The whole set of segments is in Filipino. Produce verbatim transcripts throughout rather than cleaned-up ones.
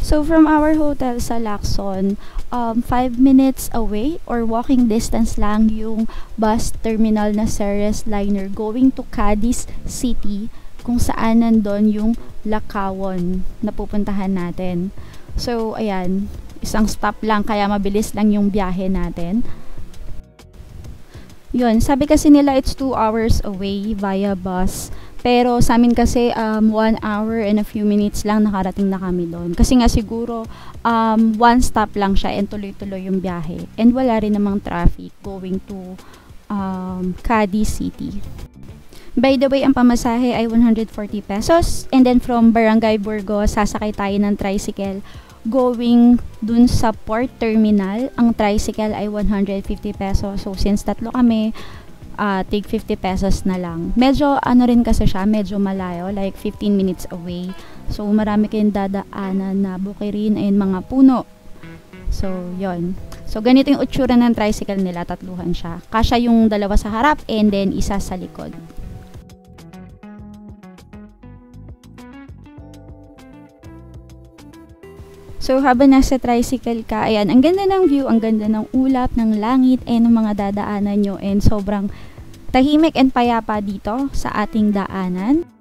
So from our hotel sa Lacson, um, five minutes away or walking distance lang yung bus terminal na Ceres Liner going to Cadiz City, kung saan nandun yung Lakawon na pupuntahan natin. So ayan, isang stop lang kaya mabilis lang yung biyahe natin. Yun, sabi kasi nila it's two hours away via bus. Pero sa amin kasi um, one hour and a few minutes lang nakarating na kami doon. Kasi nga siguro um, one stop lang siya and tuloy-tuloy yung biyahe. And wala rin namang traffic going to um, Cadiz City. By the way, ang pamasahe ay one hundred forty pesos. And then from Barangay Burgos, sasakay tayo ng tricycle going dun sa port terminal. Ang tricycle ay one hundred fifty pesos. So since tatlo kami, uh, take fifty pesos na lang. Medyo ano rin kasi siya, medyo malayo, like fifteen minutes away. So marami kayong dadaanan na bukirin and mga puno. So yon. So ganito yung utsura ng tricycle nila, tatluhan siya. Kasya yung dalawa sa harap and then isa sa likod. So, habang nasa tricycle ka, ayan, ang ganda ng view, ang ganda ng ulap, ng langit, and ng mga dadaanan nyo. And sobrang tahimik and payapa dito sa ating daanan.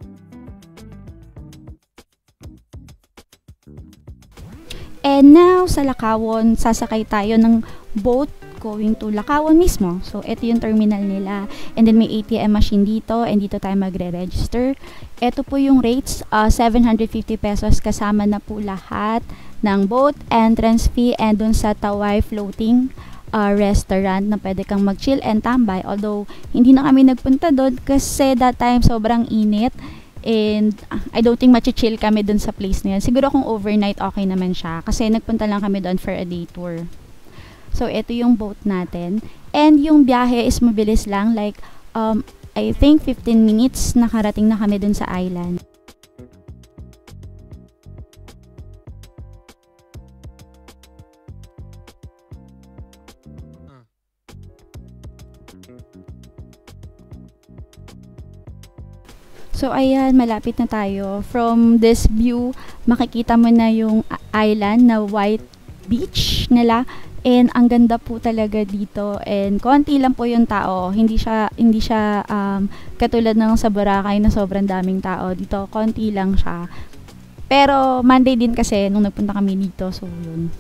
And now, sa Lakawon, sasakay tayo ng boat going to Lakawon mismo. So, ito yung terminal nila. And then, may A T M machine dito. And dito tayo magre-register. Ito po yung rates. Uh, seven hundred fifty pesos kasama na po lahat ng boat, entrance fee, and dun sa Tawai floating uh, restaurant na pwede kang mag-chill and tambay. Although, hindi na kami nagpunta doon kasi that time sobrang init. And uh, I don't think machi-chill kami dun sa place na yun. Siguro kung overnight, okay naman siya. Kasi nagpunta lang kami doon for a day tour. So, ito yung boat natin. And yung biyahe is mabilis lang. Like, um, I think fifteen minutes nakarating na kami dun sa island. So, ayan, malapit na tayo. From this view, makikita mo na yung island na white beach nila. And ang ganda po talaga dito. And konti lang po yung tao. Hindi siya, hindi siya um, katulad ng sa Boracay na sobrang daming tao. Dito, konti lang siya. Pero Monday din kasi nung nagpunta kami dito. So, yun.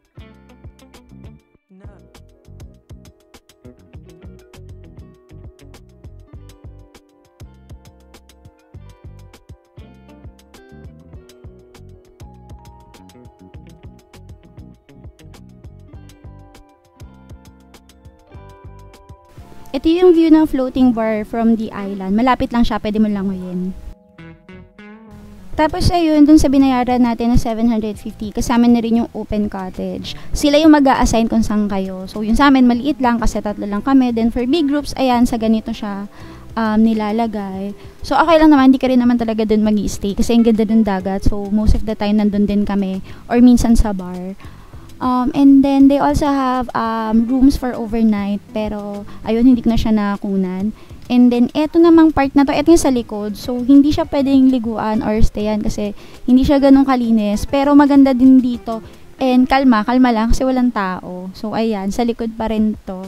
Ito yung view ng floating bar from the island. Malapit lang siya, pwede mo languyin. Tapos ayun, dun sa binayaran natin na seven hundred fifty, kasama na rin yung open cottage. Sila yung mag-a-assign kung saan kayo. So yun sa amin, maliit lang kasi tatlo lang kami. Then for big groups, ayan, sa ganito siya um, nilalagay. So okay lang naman, hindi ka rin naman talaga dun mag-i-stay kasi ang ganda dun dagat. So most of the time, nandun din kami or minsan sa bar. Um, and then, they also have um, rooms for overnight. Pero, ayun, hindi ko na siya nakunan. And then, eto namang part na to, eto yung sa likod. So, hindi siya pwedeng liguan or stayan kasi hindi siya ganun kalinis. Pero, maganda din dito. And, kalma, kalma lang kasi walang tao. So, ayan, sa likod pa rin to.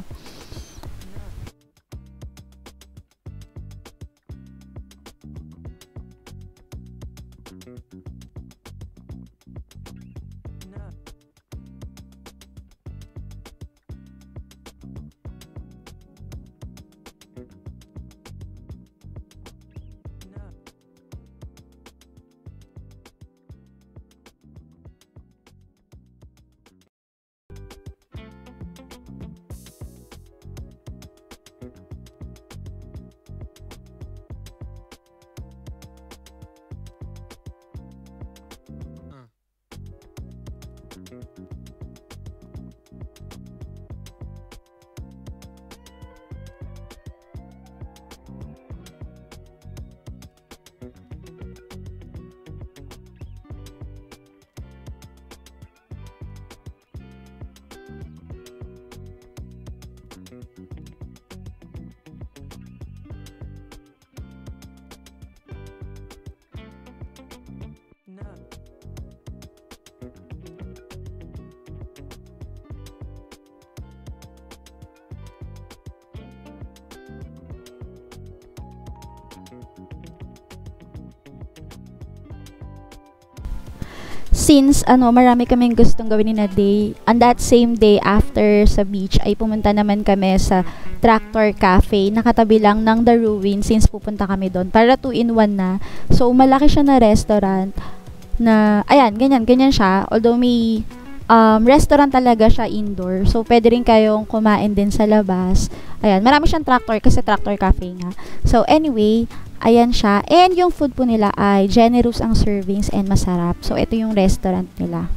since ano, marami kaming gustong gawin na day, on that same day after sa beach ay pumunta naman kami sa Tractor Cafe, nakatabi lang ng The Ruin since pupunta kami doon para two in one na. So malaki siya na restaurant na ayan, ganyan, ganyan siya. Although may um, restaurant talaga siya indoor. So pwede rin kayong kumain din sa labas. Ayan, marami siyang tractor kasi Tractor Cafe nga. So anyway, ayan siya. And yung food po nila ay generous ang servings and masarap. So, ito yung restaurant nila.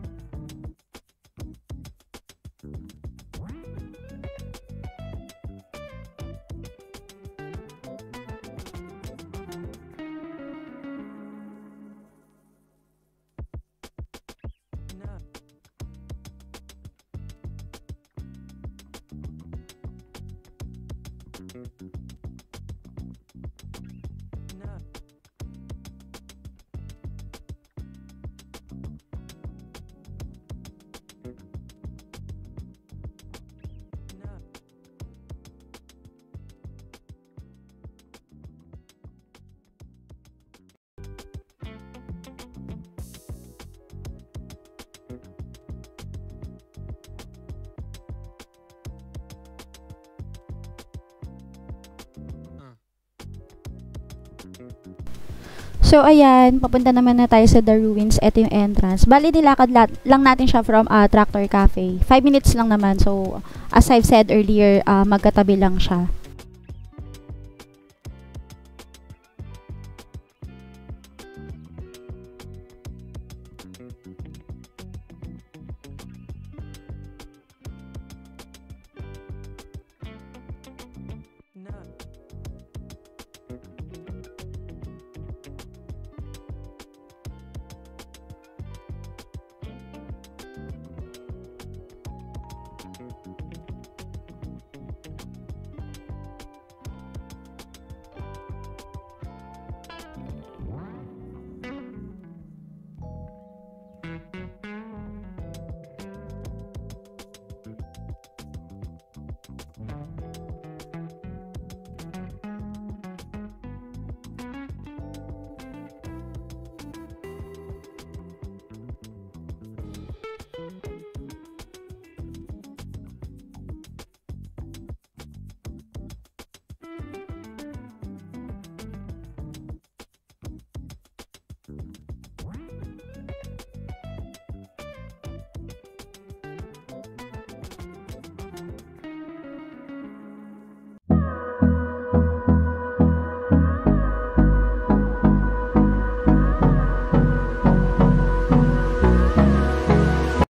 So, ayan, papunta naman na tayo sa The Ruins. Ito yung entrance. Bali, nilakad la- lang natin siya from uh, Tractor Cafe. Five minutes lang naman. So, as I've said earlier, uh, magkatabi lang siya.